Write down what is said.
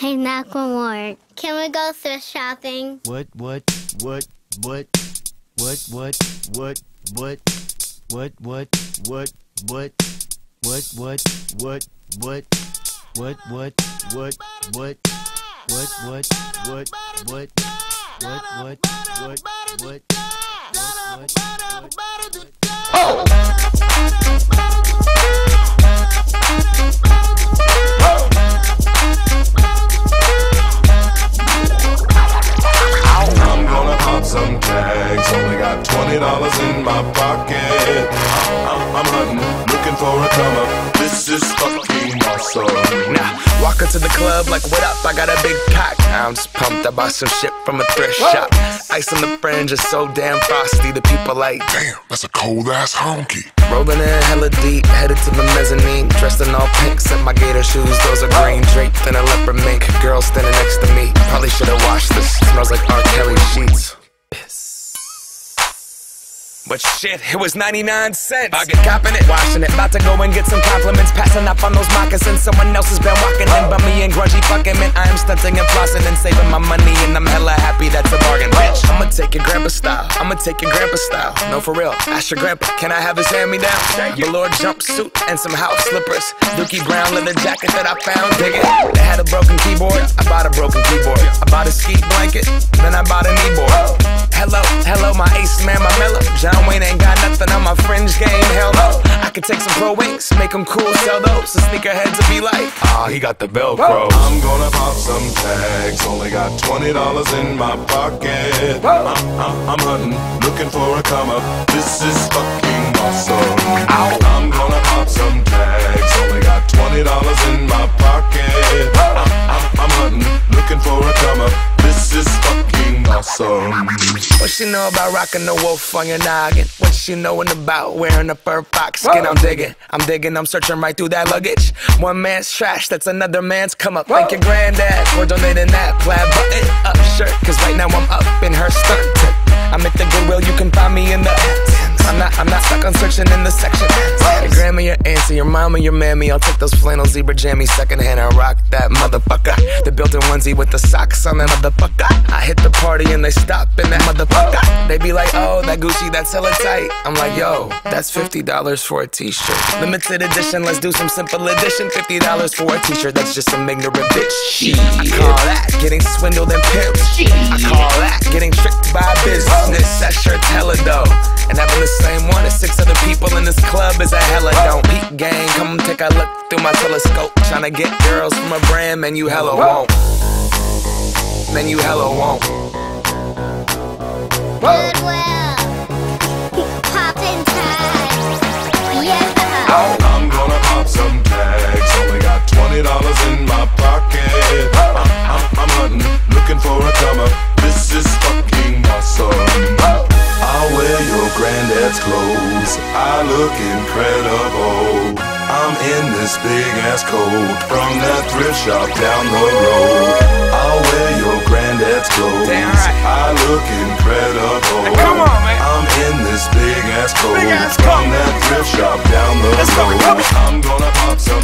Hey, Macklemore, can we go thrift shopping? What? I'm gonna pop some tags, only got $20 in my pocket. I'm hunting, looking for a come up. This is fucking awesome. Now, walk into the club like, what up? I got a big pack. I'm just pumped. I bought some shit from a thrift shop. Ice on the fringe is so damn frosty. The people like, Damn, that's a cold ass honky. rolling in hella deep, headed to the mezzanine. Dressed in all pink, set my gator shoes. Those are green, draped in a leopard mink. Girl standing next to me. Probably should've washed this. Smells like R. Kelly sheets. But shit, it was 99 cents. I get copping it, washing it. About to go and get some compliments. Passing up on those moccasins. Someone else has been walking in by me and grungy fucking man. I am stunting and flossing and saving my money, and I'm hella happy that's a bargain, bitch. I'ma take your grandpa style. I'ma take your grandpa style. No, for real. Ask your grandpa, can I have his hand-me-down? Velour jumpsuit and some house slippers. Dookie brown leather jacket that I found. Dig it. They had a broken keyboard. I bought a broken keyboard. I bought a ski blanket. Then I bought a kneeboard. Hello, my ace man, my mellow. John Wayne ain't got nothing on my fringe game, hell no. I could take some pro wings, make them cool, sell those. The sneakerheads will be like, he got the Velcro. I'm gonna pop some tags, only got $20 in my pocket. I'm hunting, looking for a come up. This is fucking awesome. I'm gonna pop some tags, only got $20 in my pocket. I'm hunting, looking for a come up. This is fucking awesome. What she know about rocking the wolf on your noggin? What she knowin' about wearing a fur fox skin? I'm digging, I'm searching right through that luggage. One man's trash, that's another man's come up. Thank your granddad for donating that plaid button up shirt. Cause right now I'm up in her skirt. I'm at the Goodwill, you can find me in the I'm not stuck on searching in the section. Your grandma, your auntie, your mama, your mammy. I'll take those flannel zebra jammies secondhand and rock that motherfucker. The built-in onesie with the socks on that motherfucker. I hit the party and they stop in that motherfucker. They be like, oh, that Gucci, that's hella tight. I'm like, yo, that's $50 for a t-shirt. Limited edition, let's do some simple edition. $50 for a t-shirt, that's just some ignorant bitch. I call that getting swindled and pimped. I call that getting tricked by business. That shirt's hella dope. And having the same one as 6 other people in this club is a hella don't. Peep gang, come take a look through my telescope. Tryna get girls from a brand, man, you hella won't. Man, you hella won't. Goodwill, poppin' tags, yeah. I'm gonna pop some tags, only got $20 in my pocket. I'm hunting, looking for a come up. This is fucking awesome. I'll wear your granddad's clothes, I look incredible. I'm in this big ass coat from that thrift shop down the road. I'll wear your granddad's clothes, I look incredible. Hey, come on, man. I'm in this big ass coat from that thrift shop down the road. I'm gonna pop some